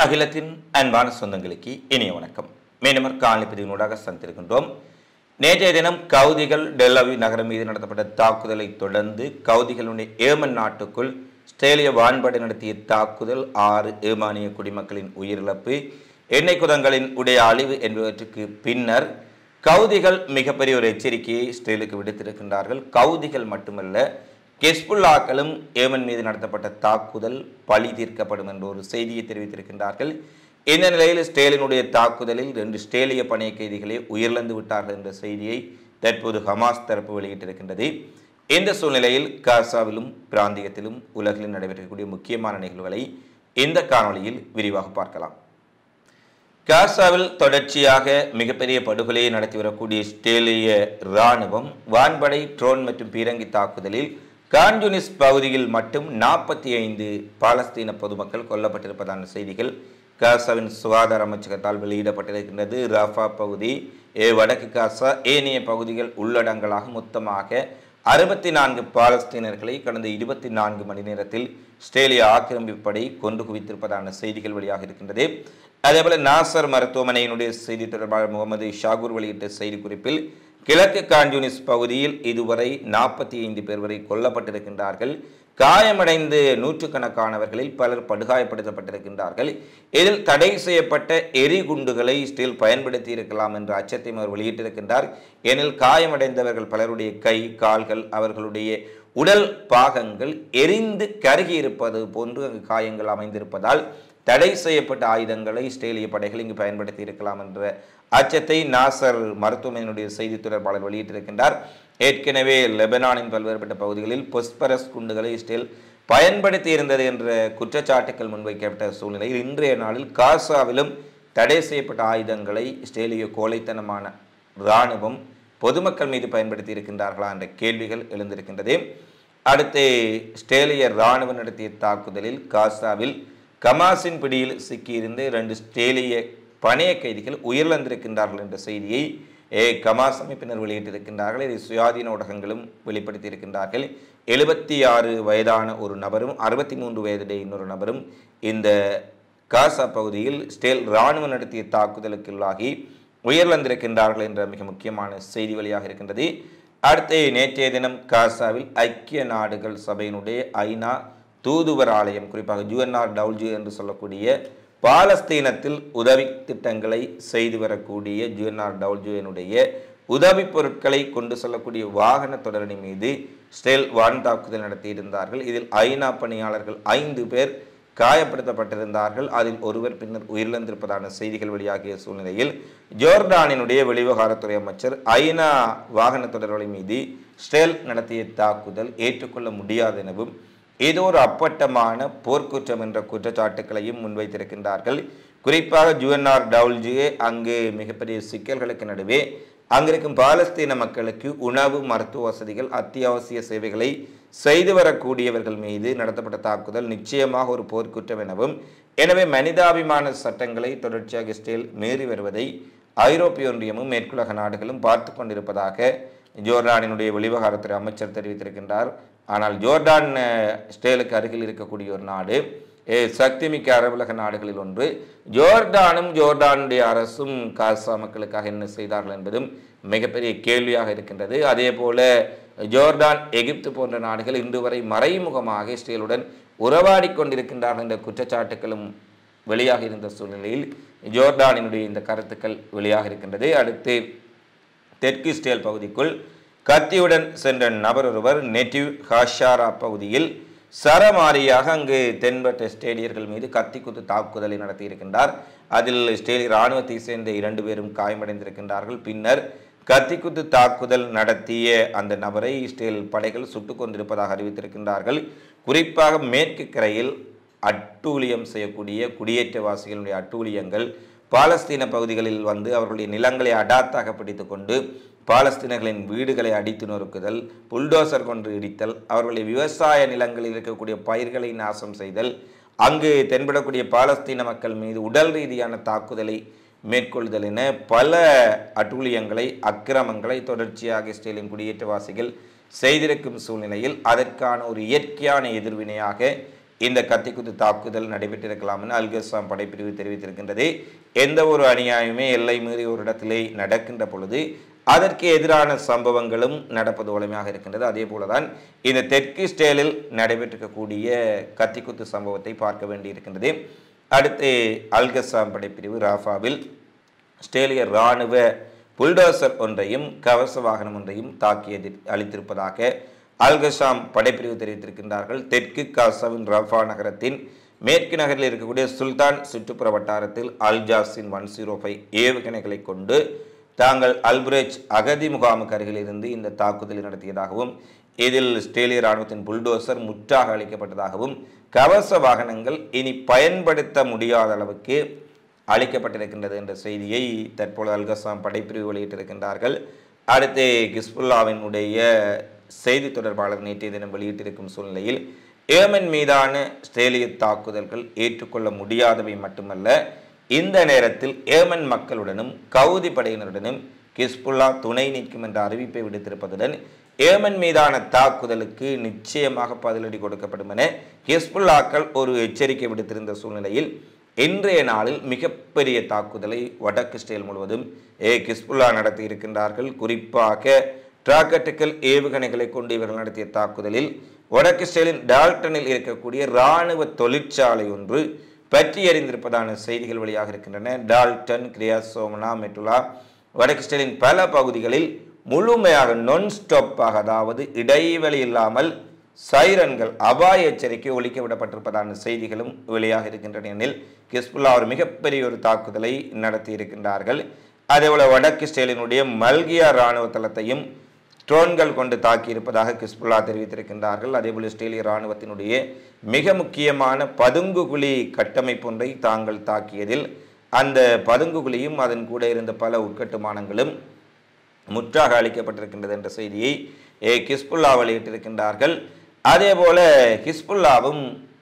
அகிலத்தின் அன்பான சொந்தங்களுக்கு இனிய வணக்கம். மீனவர் காலனி பிரிவினூடாக சந்திருக்கின்றோம். நேற்றைய தினம் கவுதிகள் டெல் நகரம் மீது நடத்தப்பட்ட தாக்குதலை தொடர்ந்து கவுதிகளுடைய ஏமன் நாட்டுக்குள் ஆஸ்திரேலிய வான்படை நடத்திய தாக்குதல் 6 ஏமானிய குடிமக்களின் உயிரிழப்பு, எண்ணெய் குதங்களின் உடைய அழிவு என்பவற்றுக்கு பின்னர் கவுதிகள் மிகப்பெரிய ஒரு எச்சரிக்கையை இஸ்ரேலுக்கு விடுத்திருக்கின்றார்கள். கவுதிகள் மட்டுமல்ல, ஹெஸ்புல்லாக்களும் ஏமன் மீது நடத்தப்பட்ட தாக்குதல் பழி தீர்க்கப்படும் என்ற ஒரு செய்தியை தெரிவித்திருக்கின்றார்கள். இந்த நிலையில் இஸ்ரேலினுடைய தாக்குதலில் 2 இஸ்ரேலிய பணைய கைதிகளே உயிரிழந்து விட்டார்கள் என்ற செய்தியை தற்போது ஹமாஸ் தரப்பு வெளியிட்டிருக்கின்றது. இந்த சூழ்நிலையில் காசாவிலும் பிராந்தியத்திலும் உலகிலும் நடைபெறக்கூடிய முக்கியமான நிகழ்வுகளை இந்த காணொளியில் விரிவாக பார்க்கலாம். காசாவில் தொடர்ச்சியாக மிகப்பெரிய படுகொலையை நடத்தி வரக்கூடிய இஸ்ரேலிய இராணுவம் வான்படை, ட்ரோன் மற்றும் பீரங்கி தாக்குதலில் கான் யூனிஸ் பகுதியில் மட்டும் 45 பாலஸ்தீன பொதுமக்கள் கொல்லப்பட்டிருப்பதான செய்திகள் காசாவின் சுகாதார அமைச்சகத்தால் வெளியிடப்பட்டிருக்கின்றது. ராஃபா பகுதி, வடக்கு காசா ஏனைய பகுதிகள் உள்ளடங்கலாக மொத்தமாக 64 பாலஸ்தீனர்களை கடந்த 24 மணி நேரத்தில் இஸ்ரேலிய ஆக்கிரமிப்பு படை கொண்டு குவித்திருப்பதான செய்திகள் வெளியாக இருக்கின்றது. அதேபோல நாசர் மருத்துவமனையினுடைய செய்தி தொடர்பாளர் முகமது ஷாகூர் வெளியிட்ட செய்திக்குறிப்பில் கிழக்கு கான் யூனிஸ் பகுதியில் இதுவரை 45 பேர் வரை கொல்லப்பட்டிருக்கின்றார்கள். காயமடைந்து நூற்றுக்கணக்கானவர்களில் பலர் படுகாயப்படுத்தப்பட்டிருக்கின்றார்கள். இதில் தடை செய்யப்பட்ட எரிகுண்டுகளை இஸ்ரேல் பயன்படுத்தி இருக்கலாம் என்ற அச்சத்தையும் அவர் வெளியிட்டிருக்கின்றார். ஏனில் காயமடைந்தவர்கள் பலருடைய கை, கால்கள், அவர்களுடைய உடல் பாகங்கள் எரிந்து கருகி இருப்பது போன்று அங்கு காயங்கள் அமைந்திருப்பதால் தடை செய்யப்பட்ட ஆயுதங்களை இஸ்ரேலிய படைகள் இங்கு பயன்படுத்தி இருக்கலாம் என்ற அச்சத்தை நாசர் மருத்துவமனையினுடைய செய்தி தொடர்பாளர் வெளியிட்டிருக்கின்றார். ஏற்கனவே லெபனானின் பல்வேறுபட்ட பகுதிகளில் பொஸ்பரஸ் குண்டுகளை இஸ்ரேல் பயன்படுத்தி இருந்தது என்ற குற்றச்சாட்டுக்கள் முன்வைக்கப்பட்ட சூழ்நிலையில் இன்றைய நாளில் காசாவிலும் தடை செய்யப்பட்ட ஆயுதங்களை இஸ்ரேலிய கோழைத்தனமான இராணுவம் பொதுமக்கள் மீது பயன்படுத்தி இருக்கின்றார்களா என்ற கேள்விகள் எழுந்திருக்கின்றது. அடுத்து இஸ்ரேலிய இராணுவம் நடத்திய தாக்குதலில் காசாவில் கமாஸின் பிடியில் சிக்கியிருந்த 2 இஸ்ரேலிய பணைய கைதிகள் உயிரிழந்திருக்கின்றார்கள் என்ற செய்தியை கமாஸ் அமைப்பினர் வெளியிட்டிருக்கின்றார்கள். இதை சுயாதீன ஊடகங்களும் வெளிப்படுத்தி இருக்கின்றார்கள். 76 வயதான ஒரு நபரும் 63 வயதுடைய இன்னொரு நபரும் இந்த காசா பகுதியில் இஸ்ரேல் இராணுவம் நடத்திய தாக்குதலுக்குள்ளாகி உயிரிழந்திருக்கின்றார்கள் என்ற மிக முக்கியமான செய்தி வழியாக இருக்கின்றது. அடுத்து நேற்றைய தினம் காசாவில் ஐக்கிய நாடுகள் சபையினுடைய ஐநா தூதுவர் ஆலயம், குறிப்பாக UNRWA என்று சொல்லக்கூடிய பாலஸ்தீனத்தில் உதவி திட்டங்களை செய்து வரக்கூடிய UNRWA உதவி பொருட்களை கொண்டு செல்லக்கூடிய வாகன தொடரணி மீது இஸ்ரேல் வான் தாக்குதல் நடத்தியிருந்தார்கள். இதில் ஐநா பணியாளர்கள் 5 பேர் காயப்படுத்தப்பட்டிருந்தார்கள். அதில் ஒருவர் பின்னர் உயிரிழந்திருப்பதான செய்திகள் வெளியாகிய சூழ்நிலையில் ஜோர்டானினுடைய வெளிவிவகாரத்துறை அமைச்சர் ஐநா வாகன தொடர்வழி மீது இஸ்ரேல் நடத்திய தாக்குதல் ஏற்றுக்கொள்ள முடியாது எனவும் இது ஒரு அப்பட்டமான போர்க்குற்றம் என்ற குற்றச்சாட்டுக்களையும் முன்வைத்திருக்கின்றார்கள். குறிப்பாக UNRWA அங்கு மிகப்பெரிய சிக்கல்களுக்கு நடுவே அங்கிருக்கும் பாலஸ்தீன மக்களுக்கு உணவு, மருத்துவ வசதிகள், அத்தியாவசிய சேவைகளை செய்து வரக்கூடியவர்கள் மீது நடத்தப்பட்ட தாக்குதல் நிச்சயமாக ஒரு போர்க்குற்றம் எனவும், எனவே மனிதாபிமான சட்டங்களை தொடர்ச்சியாக இஸ்ரேல் மீறி வருவதை ஐரோப்பிய ஒன்றியமும் மேற்குலக நாடுகளும் பார்த்து கொண்டிருப்பதாக ஜோர்டானினுடைய வெளிவிவகாரத்துறை அமைச்சர் தெரிவித்திருக்கின்றார். ஆனால் ஜோர்டான் இஸ்ரேலுக்கு அருகில் இருக்கக்கூடிய ஒரு நாடு, சக்திமிக்க அரபுலக நாடுகளில் ஒன்று. ஜோர்டானுடைய அரசும் காசா மக்களுக்காக என்ன செய்தார்கள் என்பதும் மிகப்பெரிய கேள்வியாக இருக்கின்றது. அதே போல ஜோர்டான், எகிப்து போன்ற நாடுகள் இன்று வரை மறைமுகமாக இஸ்ரேலுடன் உறவாடி கொண்டிருக்கின்றார்கள் என்ற குற்றச்சாட்டுகளும் வெளியாக இருந்த சூழ்நிலையில் ஜோர்டானினுடைய இந்த கருத்துக்கள் வெளியாக இருக்கின்றது. அடுத்து தெற்கு இஸ்ரேல் பகுதிக்குள் கத்தியுடன் சென்ற நபர் ஒருவர் நெட்டிவ் ஹாஷாரா பகுதியில் சரமாரியாக அங்கு தென்பட்ட இஸ்ரேலியர்கள் மீது கத்தி குத்து தாக்குதலை நடத்தியிருக்கின்றார். அதில் இஸ்ரேலிய இராணுவத்தை சேர்ந்த 2 பேரும் காயமடைந்திருக்கின்றார்கள். பின்னர் கத்தி குத்து தாக்குதல் நடத்திய அந்த நபரை இஸ்ரேல் படைகள் சுட்டுக் கொண்டிருப்பதாக அறிவித்திருக்கின்றார்கள். குறிப்பாக மேற்கு கரையில் அட்டூழியம் செய்யக்கூடிய குடியேற்றவாசிகளுடைய அட்டூழியங்கள் பாலஸ்தீன பகுதிகளில் வந்து அவர்களுடைய நிலங்களை அடாத்தாக பிடித்து கொண்டு பாலஸ்தீனர்களின் வீடுகளை அடித்து நொறுக்குதல், புல்டோசர் கொண்டு இடித்தல், அவர்களுடைய விவசாய நிலங்களில் இருக்கக்கூடிய பயிர்களை நாசம் செய்தல், அங்கு தென்படக்கூடிய பாலஸ்தீன மக்கள் மீது உடல் ரீதியான தாக்குதலை மேற்கொள்ளுதல் என பல அட்டூழியங்களை, அக்கிரமங்களை தொடர்ச்சியாக இஸ்ரேலின் குடியேற்றவாசிகள் செய்திருக்கும் சூழ்நிலையில் அதற்கான ஒரு இயற்கையான எதிர்வினையாக இந்த கத்திக்குத்து தாக்குதல் நடைபெற்றிருக்கலாம் என அல்கசாம் படைப்பிரிவு தெரிவித்திருக்கின்றது. எந்த ஒரு அநியாயமே எல்லை மீறி ஒரு இடத்திலே நடக்கின்ற பொழுது அதற்கு எதிரான சம்பவங்களும் நடப்பது வலிமையாக இருக்கின்றது. அதே போலதான் இந்த தெற்கு இஸ்ரேலில் நடைபெற்றிருக்கக்கூடிய கத்திக்குத்து சம்பவத்தை பார்க்க வேண்டியிருக்கின்றது. அடுத்து அல்கசாம் படைப்பிரிவு ராஃபாவில் இஸ்ரேலிய இராணுவ புல்டோசர் ஒன்றையும் கவச வாகனம் ஒன்றையும் தாக்கியது அளித்திருப்பதாக அல்கசாம் படைப்பிரிவு தெரிவித்திருக்கின்றார்கள். தெற்கு காசாவின் ரஃபா நகரத்தின் மேற்கு நகரில் இருக்கக்கூடிய சுல்தான் சுற்றுப்புற வட்டாரத்தில் அல்ஜாசின் 105 ஏவுகணைகளை கொண்டு தாங்கள் அல்புரேஜ் அகதி முகாமுக்கு அருகில் இருந்து இந்த தாக்குதலை நடத்தியதாகவும் இதில் இஸ்ரேலிய இராணுவத்தின் புல்டோசர் முற்றாக அளிக்கப்பட்டதாகவும் கவச வாகனங்கள் இனி பயன்படுத்த முடியாத அளவுக்கு அளிக்கப்பட்டிருக்கின்றது என்ற செய்தியை தற்போது அல்கசாம் படைப்பிரிவு வெளியிட்டிருக்கின்றார்கள். அடுத்து ஹிஸ்புல்லாவினுடைய செய்தி தொடர்பாளர் நேற்றைய தினம் வெளியிட்டிருக்கும் சூழ்நிலையில் ஏமன் மீதான இஸ்ரேலிய தாக்குதல்கள் ஏற்றுக்கொள்ள முடியாதவை மட்டுமல்ல, இந்த நேரத்தில் ஏமன் மக்களுடனும் கவுதி படையினருடனும் ஹிஸ்புல்லா துணை நிற்கும் என்ற அறிவிப்பை விடுத்திருப்பதுடன் ஏமன் மீதான தாக்குதலுக்கு நிச்சயமாக பதிலடி கொடுக்கப்படும் என ஹிஸ்புல்லாக்கள் ஒரு எச்சரிக்கை விடுத்திருந்த சூழ்நிலையில் இன்றைய நாளில் மிகப்பெரிய தாக்குதலை வடக்கு இஸ்ரேல் முழுவதும் ஹிஸ்புல்லா நடத்தி இருக்கின்றார்கள். குறிப்பாக டிராக்கெட்டுகள் ஏவுகணைகளை கொண்டு இவர்கள் நடத்திய தாக்குதலில் வடக்கு இஸ்ரேலின் டால்டனில் இருக்கக்கூடிய இராணுவ தொழிற்சாலை ஒன்று பற்றி எறிந்திருப்பதான செய்திகள் வெளியாக இருக்கின்றன. டால்டன், கிரியாசோமனா, மெட்டுலா வடக்கு இஸ்ரேலின் பல பகுதிகளில் முழுமையாக நான் ஸ்டாப்பாக, அதாவது இடைவெளி இல்லாமல் சைரன்கள் அபாய எச்சரிக்கை ஒலிக்க விடப்பட்டிருப்பதான செய்திகளும் வெளியாக இருக்கின்றன. எனில் ஹிஸ்புல்லா ஒரு மிகப்பெரிய ஒரு தாக்குதலை நடத்தி இருக்கின்றார்கள். அதேபோல வடக்கு இஸ்ரேலினுடைய மல்கியா இராணுவ தளத்தையும் ட்ரோன்கள் கொண்டு தாக்கி இருப்பதாக ஹிஸ்புல்லா தெரிவித்திருக்கின்றார்கள். அதேபோல் இஸ்ரேலிய இராணுவத்தினுடைய மிக முக்கியமான பதுங்குகுழி கட்டமைப்பு ஒன்றை தாங்கள் தாக்கியதில் அந்த பதுங்குகுழியும் அதன் கூட இருந்த பல உட்கட்டுமானங்களும் முற்றாக அளிக்கப்பட்டிருக்கின்றது என்ற செய்தியை ஹிஸ்புல்லா வெளியிட்டிருக்கின்றார்கள். அதேபோல ஹிஸ்புல்லாவும்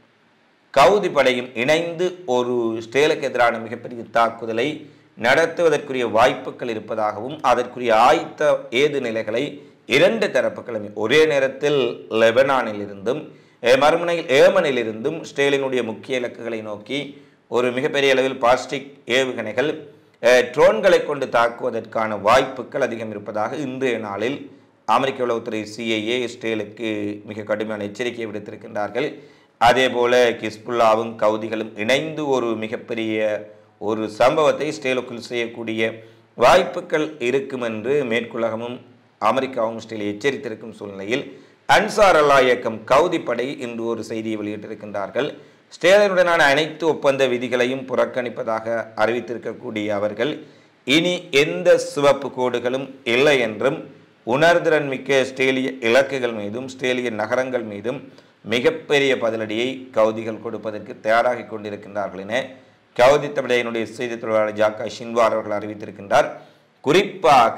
கவுதி படையும் இணைந்து ஒரு இஸ்ரேலுக்கு எதிரான மிகப்பெரிய தாக்குதலை நடத்துவதற்குரிய வாய்ப்புகள் இருப்பதாகவும் அதற்குரிய ஆயத்த ஏது நிலைகளை இரண்டு தரப்புகளும் ஒரே நேரத்தில் லெபனானில் இருந்தும் மறுமுனையில் ஏமனில் இருந்தும் இஸ்ரேலினுடைய முக்கிய இலக்குகளை நோக்கி ஒரு மிகப்பெரிய அளவில் பாஸ்டிக் ஏவுகணைகள் ட்ரோன்களை கொண்டு தாக்குவதற்கான வாய்ப்புகள் அதிகம் இருப்பதாக இன்றைய நாளில் அமெரிக்க உளவுத்துறை CIA இஸ்ரேலுக்கு மிக கடுமையான எச்சரிக்கையை விடுத்திருக்கின்றார்கள். அதேபோல ஹிஸ்புல்லாவும் கவுதிகளும் இணைந்து ஒரு மிகப்பெரிய ஒரு சம்பவத்தை இஸ்ரேலுக்குள் செய்யக்கூடிய வாய்ப்புகள் இருக்கும் என்று மேற்குலகமும் அமெரிக்காவும் இஸ்ரேலை எச்சரித்திருக்கும் சூழ்நிலையில் அன்சார் அல்லா இயக்கம் கவுதி படை இன்று ஒரு செய்தியை வெளியிட்டிருக்கின்றார்கள். இஸ்ரேலுடனான அனைத்து ஒப்பந்த விதிகளையும் புறக்கணிப்பதாக அறிவித்திருக்கக்கூடிய அவர்கள் இனி எந்த சிவப்பு கோடுகளும் இல்லை என்றும் உணர்திறன் மிக்க இஸ்ரேலிய இலக்குகள் மீதும் இஸ்ரேலிய நகரங்கள் மீதும் மிகப்பெரிய பதிலடியை கவுதிகள் கொடுப்பதற்கு தயாராகி கொண்டிருக்கின்றார்கள் என கவுதி தமிழையினுடைய செய்தி தொடர்பாளர் ஜாக்கா ஷின்வார் அவர்கள் அறிவித்திருக்கின்றார். குறிப்பாக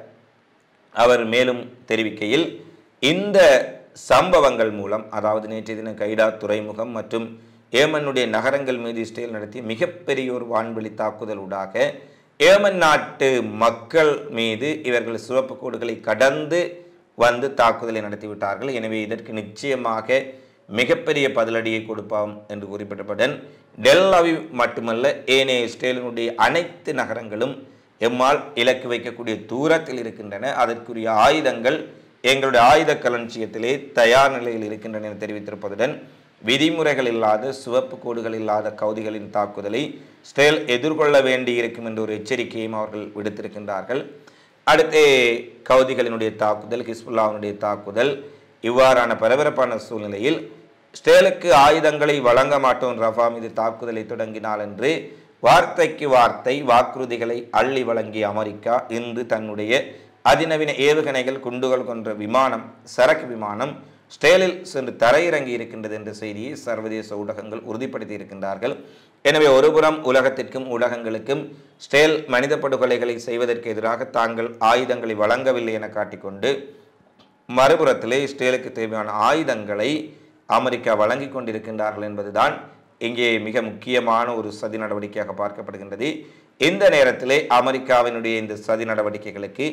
அவர் மேலும் தெரிவிக்கையில் இந்த சம்பவங்கள் மூலம், அதாவது நேற்றைய தின கைடா துறைமுகம் மற்றும் ஏமனுடைய நகரங்கள் மீது இஸ்ரேல் நடத்திய மிகப்பெரிய ஒரு வான்வெளி தாக்குதல் ஊடாக ஏமன் நாட்டு மக்கள் மீது இவர்கள் சிவப்பு கோடுகளை கடந்து வந்து தாக்குதலை நடத்திவிட்டார்கள். எனவே இதற்கு நிச்சயமாக மிகப்பெரிய பதிலடியை கொடுப்போம் என்று குறிப்பிட்டவுடன் டெல் அவிவ் மட்டுமல்ல, ஏனைய இஸ்ரேலினுடைய அனைத்து நகரங்களும் எம்மால் இலக்கு வைக்கக்கூடிய தூரத்தில் இருக்கின்றன. அதற்குரிய ஆயுதங்கள் எங்களுடைய ஆயுத களஞ்சியத்திலே தயார் நிலையில் இருக்கின்றன என தெரிவித்திருப்பதுடன் விதிமுறைகள் இல்லாத சிவப்பு கோடுகள் இல்லாத கவுதிகளின் தாக்குதலை இஸ்ரேல் எதிர்கொள்ள வேண்டி இருக்கும் என்ற ஒரு எச்சரிக்கையும் அவர்கள் விடுத்திருக்கின்றார்கள். அடுத்து கவுதிகளினுடைய தாக்குதல், ஹிஸ்புல்லாவினுடைய தாக்குதல், இவ்வாறான பரபரப்பான சூழ்நிலையில் இஸ்ரேலுக்கு ஆயுதங்களை வழங்க மாட்டோம் ரஃபா மீது தாக்குதலை தொடங்கினால் என்று வார்த்தைக்கு வார்த்தை வாக்குறுதிகளை அள்ளி வழங்கிய அமெரிக்கா இன்று தன்னுடைய அதிநவீன ஏவுகணைகள் குண்டுகள் கொன்ற விமானம், சரக்கு விமானம் இஸ்ரேலில் சென்று தரையிறங்கி இருக்கின்றது என்ற செய்தியை சர்வதேச ஊடகங்கள் உறுதிப்படுத்தி இருக்கின்றார்கள். எனவே ஒருபுறம் உலகத்திற்கும் ஊடகங்களுக்கும் இஸ்ரேல் மனித படுகொலைகளை செய்வதற்கு எதிராக தாங்கள் ஆயுதங்களை வழங்கவில்லை என காட்டிக்கொண்டு, மறுபுறத்திலே இஸ்ரேலுக்கு தேவையான ஆயுதங்களை அமெரிக்கா வழங்கி கொண்டிருக்கின்றார்கள் என்பதுதான் இங்கே மிக முக்கியமான ஒரு சதி நடவடிக்கையாக பார்க்கப்படுகின்றது. இந்த நேரத்திலே அமெரிக்காவினுடைய இந்த சதி நடவடிக்கைகளுக்கு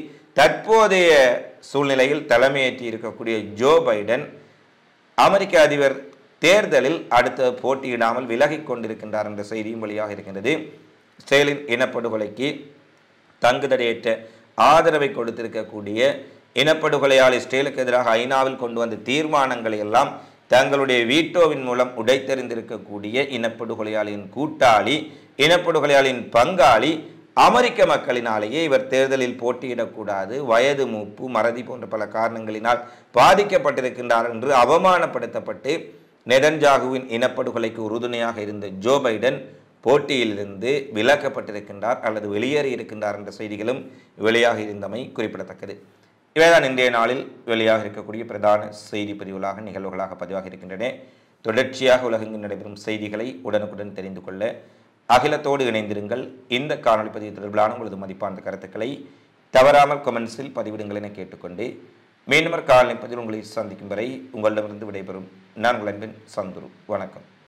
தற்போதைய சூழ்நிலையில் தலைமையேற்றி இருக்கக்கூடிய ஜோ பைடன் அமெரிக்க அதிபர் தேர்தலில் அடுத்த போட்டியிடாமல் விலகிக் கொண்டிருக்கின்றார் என்ற செய்தியும் வெளியாக இருக்கின்றது. இஸ்ரேலின் இனப்படுகொலைக்கு தங்குதடையற்ற ஆதரவை கொடுத்திருக்கக்கூடிய இனப்படுகொலையால் இஸ்ரேலுக்கு எதிராக ஐநாவில் கொண்டு வந்த தீர்மானங்களை எல்லாம் தங்களுடைய வீட்டோவின் மூலம் உடைத்தெறிந்திருக்கக்கூடிய இனப்படுகொலையாளின் கூட்டாளி, இனப்படுகொலையாளின் பங்காளி அமெரிக்க மக்களினாலேயே இவர் தேர்தலில் போட்டியிடக்கூடாது, வயது மூப்பு, மறதி போன்ற பல காரணங்களினால் பாதிக்கப்பட்டிருக்கின்றார் என்று அவமானப்படுத்தப்பட்டு நெதன்யாகுவின் இனப்படுகொலைக்கு உறுதுணையாக இருந்த ஜோ பைடன் போட்டியிலிருந்து விலக்கப்பட்டிருக்கின்றார் அல்லது வெளியேறி இருக்கின்றார் என்ற செய்திகளும் வெளியாக இருந்தமை குறிப்பிடத்தக்கது. இவைதான் இன்றைய நாளில் வெளியாக இருக்கக்கூடிய பிரதான செய்தி பதிவுகளாக நிகழ்வுகளாக பதிவாக இருக்கின்றன. தொடர்ச்சியாக உலகெங்கும் நடைபெறும் செய்திகளை உடனுக்குடன் தெரிந்து கொள்ள அகிலத்தோடு இணைந்திருங்கள். இந்த காணொலி பதிவு தொடர்பிலான உங்களது மதிப்பான கருத்துக்களை தவறாமல் கமெண்ட்ஸில் பதிவிடுங்கள் என கேட்டுக்கொண்டு மீண்டும் காணொலி பதிவில் உங்களை சந்திக்கும் வரை உங்களிடமிருந்து விடைபெறும் நான் உங்கள் அன்பின் சந்துரு. வணக்கம்.